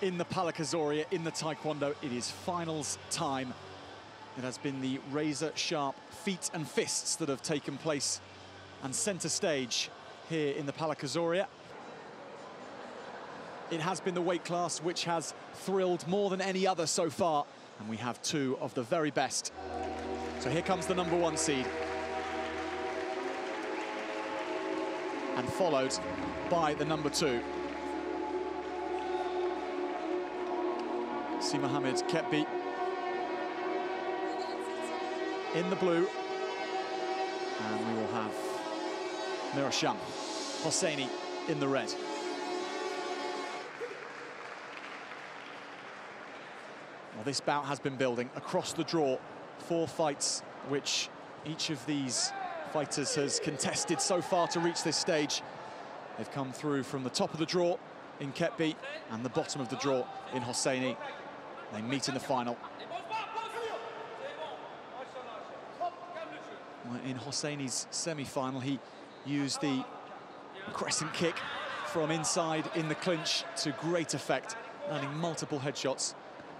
in the Palak Azoria, in the Taekwondo. It is finals time. It has been the razor-sharp feet and fists that have taken place and centre stage here in the Palak Azoria. It has been the weight class which has thrilled more than any other so far, and we have two of the very best. So here comes the #1 seed. And followed by the #2. Si Mohamed Ketbi in the blue. And we will have Mirasham Hosseini in the red. Well, this bout has been building across the draw. 4 fights which each of these fighters has contested so far to reach this stage. They've come through from the top of the draw in Ketbi and the bottom of the draw in Hosseini. They meet in the final. In Hosseini's semi-final, he used the crescent kick from inside in the clinch to great effect, landing multiple headshots.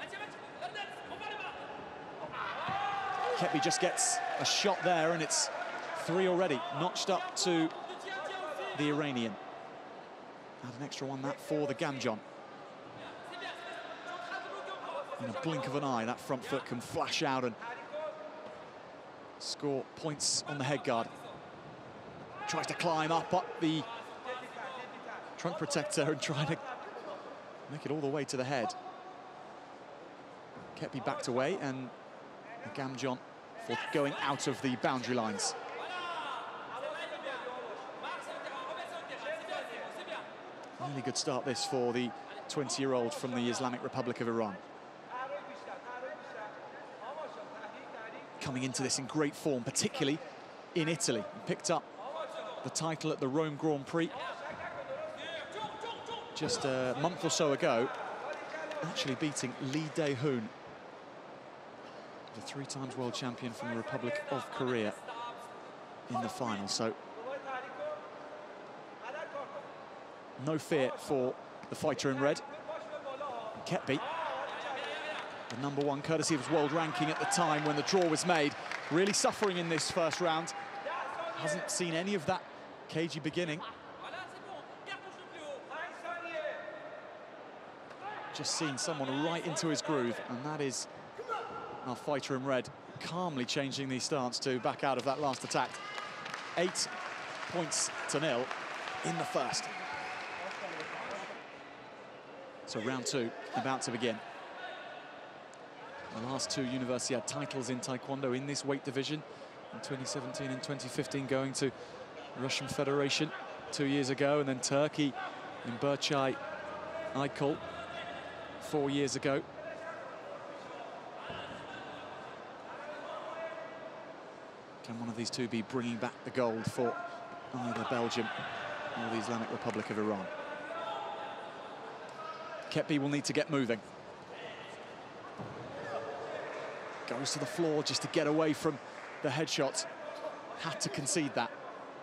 Ketbi just gets a shot there, and it's 3 already, notched up to the Iranian. Add an extra one that for the Gamjon. In a blink of an eye, that front foot can flash out and score points on the head guard. Tries to climb up the trunk protector and trying to make it all the way to the head. Ketbi backed away, and the Gamjon for going out of the boundary lines. Really good start this for the 20-year-old from the Islamic Republic of Iran. Coming into this in great form, particularly in Italy. He picked up the title at the Rome Grand Prix just a month or so ago, actually beating Lee Dae-hoon, the 3 times world champion from the Republic of Korea, in the final. So no fear for the fighter in red. Ketbi, the #1, courtesy of his world ranking at the time when the draw was made, really suffering in this first round. Hasn't seen any of that cagey beginning. Just seen someone right into his groove, and that is our fighter in red, calmly changing the stance to back out of that last attack. 8 points to 0 in the first. So round 2 about to begin. The last 2 Universiade titles in Taekwondo in this weight division, in 2017 and 2015, going to Russian Federation 2 years ago, and then Turkey in Berçay Aykul 4 years ago. Can one of these two be bringing back the gold for either Belgium or the Islamic Republic of Iran? Ketbi will need to get moving. Goes to the floor just to get away from the headshot. Had to concede that.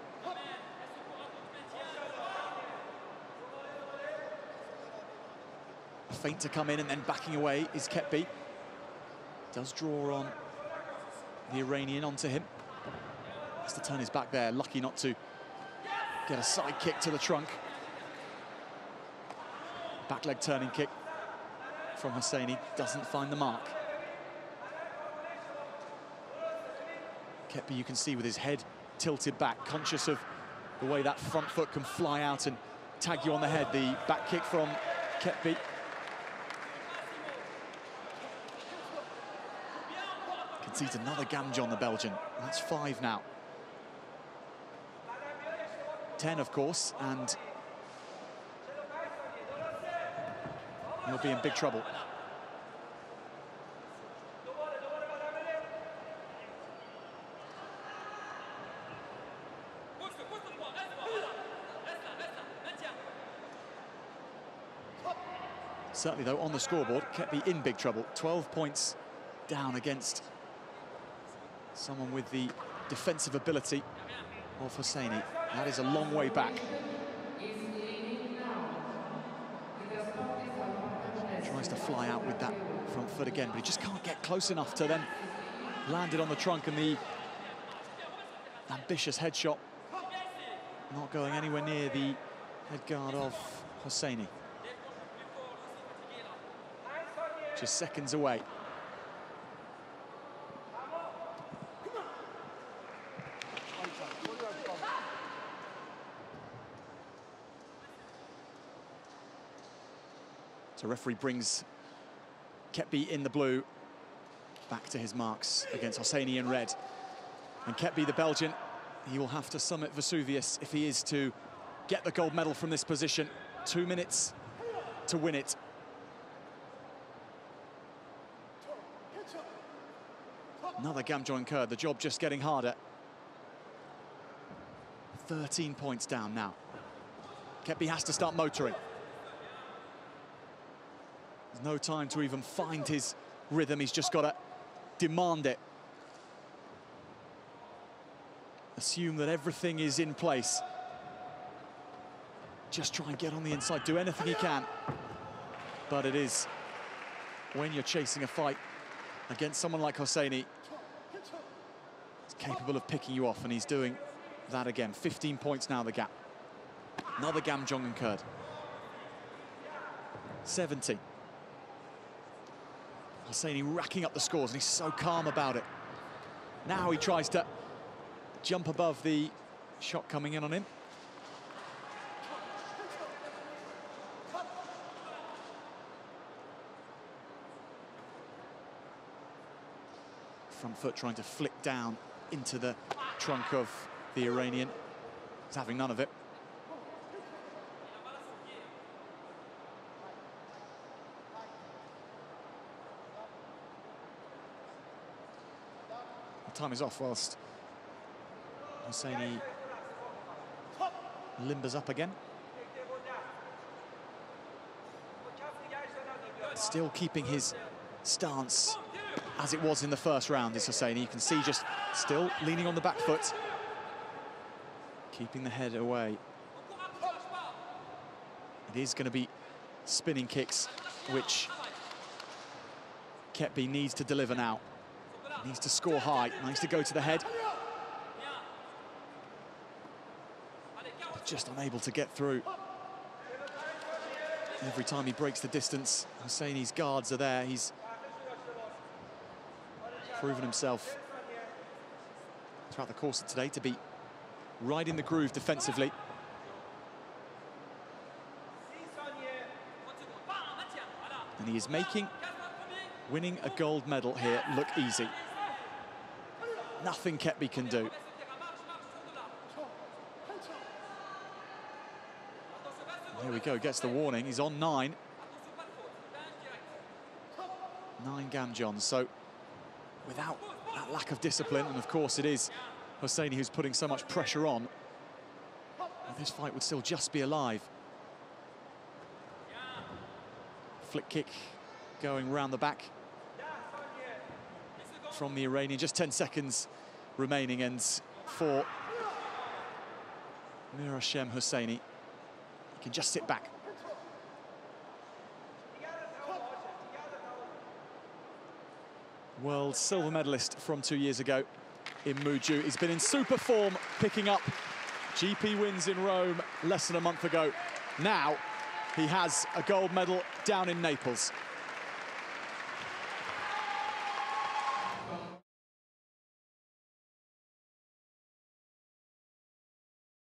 A feint to come in, and then backing away is Ketbi. Does draw on the Iranian onto him. Has to turn his back there, lucky not to get a side kick to the trunk. Back leg turning kick from Hosseini, doesn't find the mark. Ketbi, you can see with his head tilted back, conscious of the way that front foot can fly out and tag you on the head. The back kick from Ketbi. Concedes another Gamjon, the Belgian. That's 5 now. 10, of course, and he'll be in big trouble. Certainly, though, on the scoreboard, Ketbi in big trouble. 12 points down against someone with the defensive ability of Hosseini. That is a long way back. Tries to fly out with that front foot again, but he just can't get close enough to then land it on the trunk, and the ambitious headshot not going anywhere near the head guard of Hosseini. Just seconds away. So referee brings Ketbi in the blue back to his marks against Hosseini in red. And Ketbi, the Belgian, he will have to summit Vesuvius if he is to get the gold medal from this position. 2 minutes to win it. Another Gamgeon incurred, the job just getting harder. 13 points down now. Ketbi has to start motoring. There's no time to even find his rhythm, he's just got to demand it. Assume that everything is in place. Just try and get on the inside, do anything he can. But it is, when you're chasing a fight against someone like Hosseini, he's capable of picking you off, and he's doing that again. 15 points now, the gap. Another Gamgeon incurred. 70. Hosseini racking up the scores, and he's so calm about it. Now he tries to jump above the shot coming in on him. Front foot trying to flick down into the trunk of the Iranian. He's having none of it. Time is off whilst Hosseini limbers up again. Still keeping his stance as it was in the first round is Hosseini. You can see just still leaning on the back foot, keeping the head away. It is going to be spinning kicks, which Ketbi needs to deliver now. Needs to score high, needs to go to the head. But just unable to get through. Every time he breaks the distance, Hosseini's guards are there. He's proven himself throughout the course of today to be right in the groove defensively. And he is making winning a gold medal here look easy. Nothing Ketbi can do. There we go, gets the warning. He's on 9. 9 Gamgeons. So without that lack of discipline, and of course it is Hosseini who's putting so much pressure on, this fight would still just be alive. Flick kick going round the back from the Iranian. Just 10 seconds remaining, and for Mirashem Hosseini, he can just sit back. World silver medalist from 2 years ago in Muju. He's been in super form, picking up GP wins in Rome less than a month ago. Now he has a gold medal down in Naples.